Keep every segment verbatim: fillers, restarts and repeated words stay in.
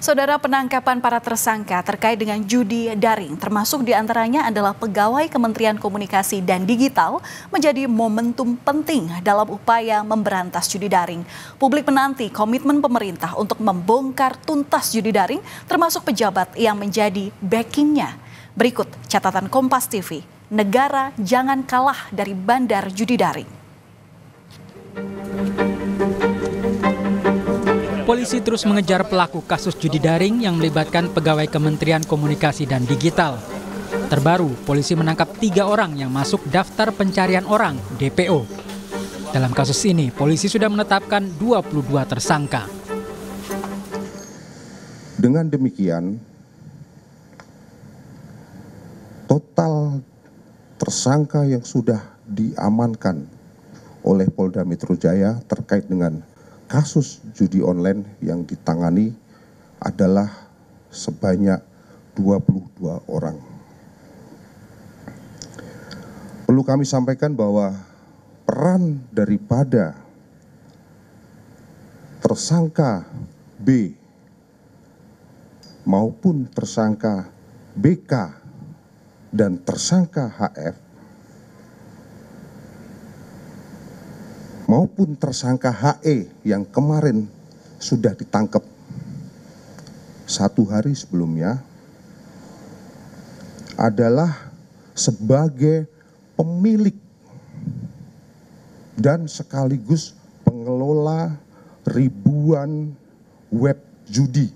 Saudara, penangkapan para tersangka terkait dengan judi daring, termasuk diantaranya adalah pegawai Kementerian Komunikasi dan Digital, menjadi momentum penting dalam upaya memberantas judi daring. Publik menanti komitmen pemerintah untuk membongkar tuntas judi daring, termasuk pejabat yang menjadi backingnya. Berikut catatan Kompas T V, negara jangan kalah dari bandar judi daring. Polisi terus mengejar pelaku kasus judi daring yang melibatkan pegawai Kementerian Komunikasi dan Digital. Terbaru, polisi menangkap tiga orang yang masuk daftar pencarian orang D P O. Dalam kasus ini, polisi sudah menetapkan dua puluh dua tersangka. Dengan demikian, total tersangka yang sudah diamankan oleh Polda Metro Jaya terkait dengan kasus judi online yang ditangani adalah sebanyak dua puluh dua orang. Perlu kami sampaikan bahwa peran daripada tersangka B maupun tersangka B K dan tersangka H F maupun tersangka H E yang kemarin sudah ditangkap satu hari sebelumnya adalah sebagai pemilik dan sekaligus pengelola ribuan web judi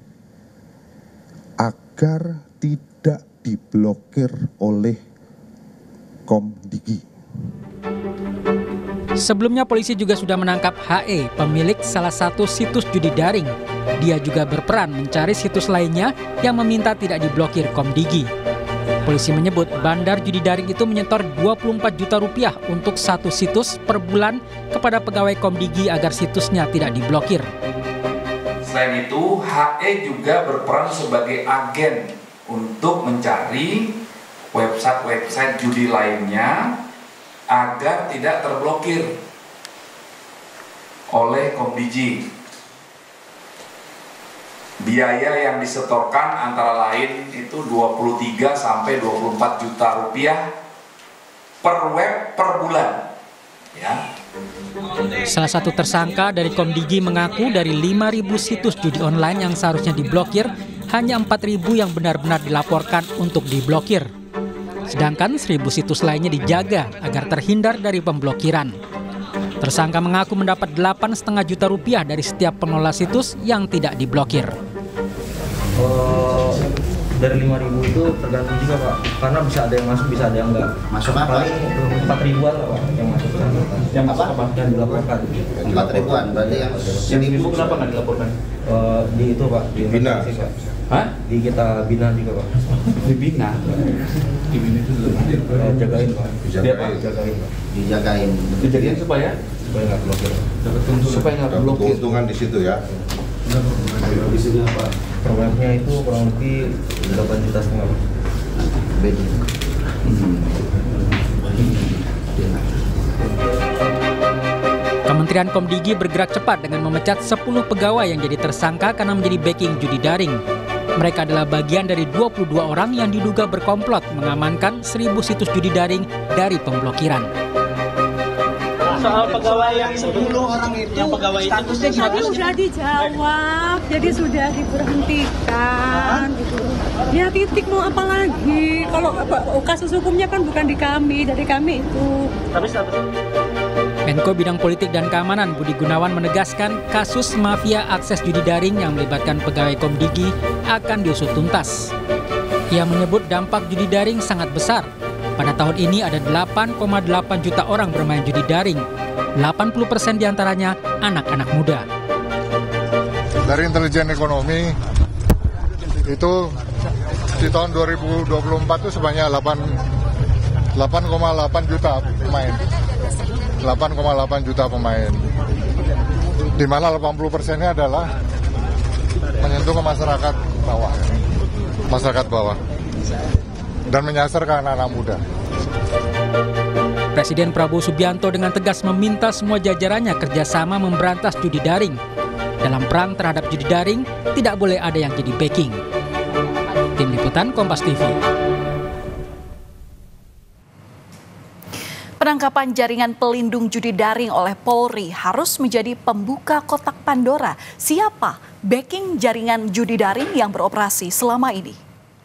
agar tidak diblokir oleh Komdigi. Sebelumnya polisi juga sudah menangkap H E, pemilik salah satu situs judi daring. Dia juga berperan mencari situs lainnya yang meminta tidak diblokir Komdigi. Polisi menyebut bandar judi daring itu menyetor dua puluh empat juta rupiah untuk satu situs per bulan kepada pegawai Komdigi agar situsnya tidak diblokir. Selain itu, H E juga berperan sebagai agen untuk mencari website-website judi lainnya agar tidak terblokir oleh Komdigi. Biaya yang disetorkan antara lain itu dua puluh tiga sampai dua puluh empat juta rupiah per web per bulan. Ya. Salah satu tersangka dari Komdigi mengaku dari lima ribu situs judi online yang seharusnya diblokir, hanya empat ribu yang benar-benar dilaporkan untuk diblokir. Sedangkan seribu situs lainnya dijaga agar terhindar dari pemblokiran. Tersangka mengaku mendapat delapan koma lima juta rupiah dari setiap pengelola situs yang tidak diblokir. Uh, dari lima ribu itu tergantung juga Pak, karena bisa ada yang masuk, bisa ada yang enggak. Masuk apa? Paling empat ribuan lah Pak yang masuk. Yang apa? Yang dilaporkan. empat ribuan, berarti yang seribu kenapa nggak dilaporkan? Uh, di itu Pak, di Bina. Hah? Di kita bina juga Pak. Di bina? Di bina itu uh, jagain Pak. Dijagain. Jagain Pak. Dijagain. Dijagain supaya? Supaya nggak blokir. Supaya nggak blokir. Keuntungan di situ ya. Di sini apa? Per webnya itu kurang lebih delapan juta setengah Pak. Beda. Kementerian Komdigi bergerak cepat dengan memecat sepuluh pegawai yang jadi tersangka karena menjadi backing judi daring. Mereka adalah bagian dari dua puluh dua orang yang diduga berkomplot mengamankan seribu situs judi daring dari pemblokiran. Soal pegawai yang sepuluh orang itu, yang pegawai itu tadi sudah dijawab, jadi sudah diberhentikan. Gitu. Ya titik, mau apa lagi? Kalau kasus hukumnya kan bukan di kami, dari kami itu. Tapi statusnya Menko Bidang Politik dan Keamanan Budi Gunawan menegaskan kasus mafia akses judi daring yang melibatkan pegawai Komdigi akan diusut tuntas. Ia menyebut dampak judi daring sangat besar. Pada tahun ini ada delapan koma delapan juta orang bermain judi daring. delapan puluh persen diantaranya anak-anak muda. Dari intelijen ekonomi itu di tahun dua ribu dua puluh empat itu sebanyak delapan koma delapan juta pemain. delapan koma delapan juta pemain. Di mana delapan puluh persennya adalah menyentuh ke masyarakat bawah. Masyarakat bawah. Dan menyasar ke anak-anak muda. Presiden Prabowo Subianto dengan tegas meminta semua jajarannya kerjasama memberantas judi daring. Dalam perang terhadap judi daring, tidak boleh ada yang jadi backing. Tim Liputan Kompas T V. Penangkapan jaringan pelindung judi daring oleh Polri harus menjadi pembuka kotak Pandora. Siapa backing jaringan judi daring yang beroperasi selama ini?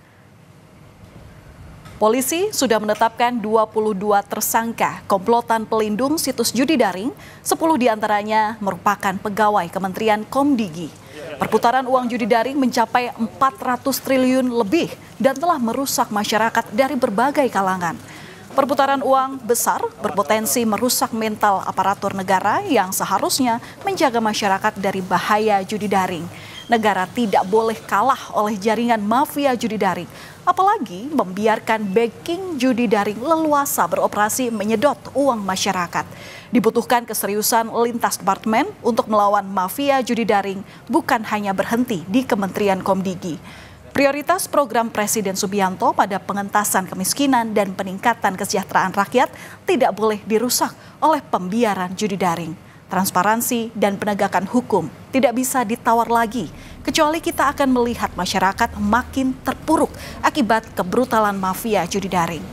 Polisi sudah menetapkan dua puluh dua tersangka komplotan pelindung situs judi daring, sepuluh diantaranya merupakan pegawai Kementerian Komdigi. Perputaran uang judi daring mencapai empat ratus triliun lebih dan telah merusak masyarakat dari berbagai kalangan. Perputaran uang besar berpotensi merusak mental aparatur negara yang seharusnya menjaga masyarakat dari bahaya judi daring. Negara tidak boleh kalah oleh jaringan mafia judi daring, apalagi membiarkan backing judi daring leluasa beroperasi menyedot uang masyarakat. Dibutuhkan keseriusan lintas departemen untuk melawan mafia judi daring, bukan hanya berhenti di Kementerian Komdigi. Prioritas program Presiden Subianto pada pengentasan kemiskinan dan peningkatan kesejahteraan rakyat tidak boleh dirusak oleh pembiaran judi daring. Transparansi dan penegakan hukum tidak bisa ditawar lagi, kecuali kita akan melihat masyarakat makin terpuruk akibat kebrutalan mafia judi daring.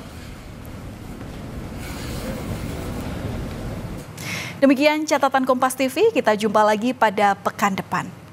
Demikian catatan Kompas T V, kita jumpa lagi pada pekan depan.